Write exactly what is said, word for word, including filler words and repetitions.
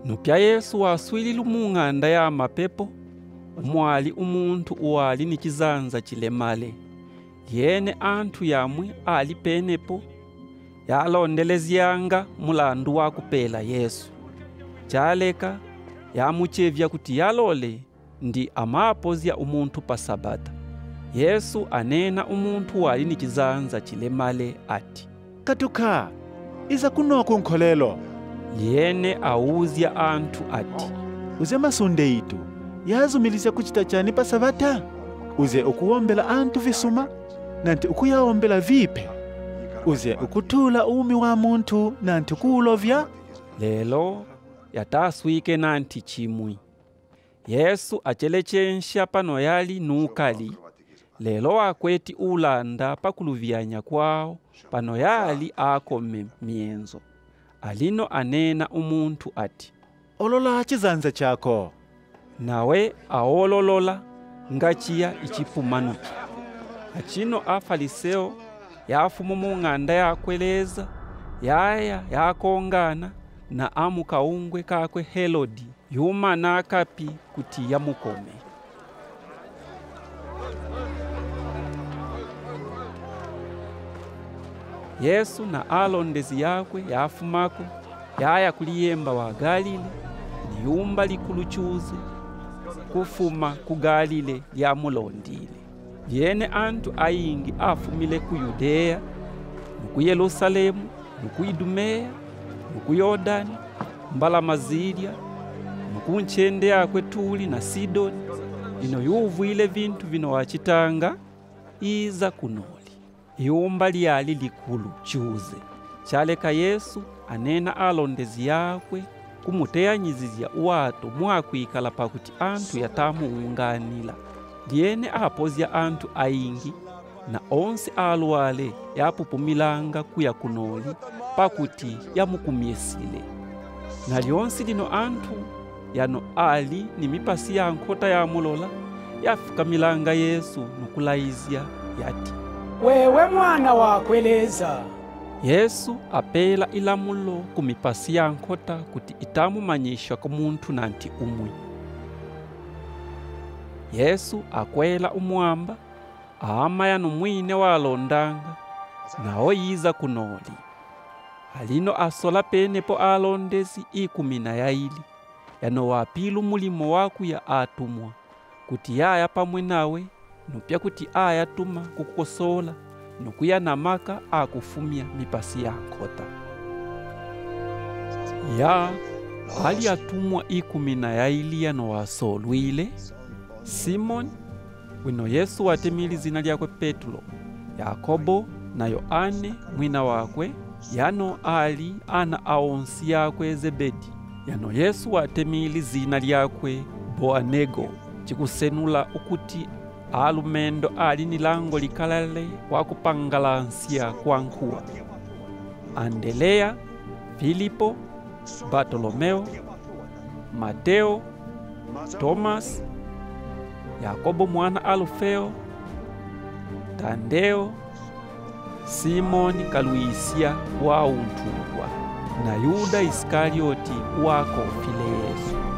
Nupya Yesu waswilile mung'anda ya mapepo, umwali umuntu uwali ni kizanza chilemale. Yene antu yamwe ali penepo, yalondelezyanga mulandu wa kupela Yesu. Chaleka yamuchevya kuti yalole ndi amapozya umuntu pa sabata. Yesu anena umuntu wali ni kizanza chilemale ati, "Katuka, iza kunoko nkholelo." Yene awuzya antu ati, "Uze masunde itu, yazumilizya kuchita chani pa sabata? Uze ukuwombela antu visuma, nanti ukuyawombela vipe? Uze ukutula umi wa muntu, nanti kuulovya?" Lelo yataswike nanti chimwi. Yesu achelechensha pano yali nukali. Lelo akweti ulanda pakuluvyanya kwao pano yali akome mienzo. Alino anena umuntu ati, "Olola chizanza chako." Nawe aololola ngachiya ichipumanuki. Achino afaliseo yafumu mung'anda yakweleza, yaya yakongana na amu kaungwe kakwe Helodi yuma nakapi kuti yamukome. Yesu na alondezi yakwe yafumako yaya kuliyemba wa Galile, ni yumba likulu chuze kufuma ku Galile lyamulondile. Yene antu ayingi afumile ku Yudea, nuku Yerusalemu, nuku Idumea, nuku Yordani, mbala mazilya, nuku nchende yakwe Tuli na Sidoni, ino yuvwile vintu vino wachitanga iza kunoli. Yumba lyali likulu chuze. Chaleka Yesu anena alondezi yakwe kumuteyanyizizya uwato mwakwikala pakuti antu yatamuunganila. Lyene apozya antu ayingi na onsi alwale yapupumilanga kuya kunoli pakuti yamukumyesile. Na lyonsi lino antu yano ali ni mipasi ya nkota ya mulola yafukamilanga Yesu nukulaizya yati, "Wewe mwana wakweleza." Yesu apela ilamulo kumipasi ya nkota kuti itamumanyisha kumuntu nanti umwi. Yesu akwela umwamba, ama yano mwine walondanga, nao yiza kunoli. Alino asola penepo alondezi ikumi na yaili, yano wapilu mulimo waku ya atumwa, kuti yaya pamwe nawe, nupya kuti aya tuma kukosola, nukuya namaka akufumya mipasi ya nkota. Ya ali atumwa ikumi na yaili yano wasolwile, Simoni, wino Yesu watemili zina lyakwe Petro, Yakobo na Yohane mwina wakwe, yano ali ana aonsi yakwe Zebedi, yano Yesu watemili zina lyakwe Boanego, chikusenula ukuti alumendo ali nilango likalale wakupangalansia kwa nkuwa. Andrea, Filipo, Bartolomeo, Mateo, Thomas, Yakobo mwana Alufeo, Tandeo, Simoni Kaluisia wa untulwa, na Yuda Iskarioti wakofile Yesu.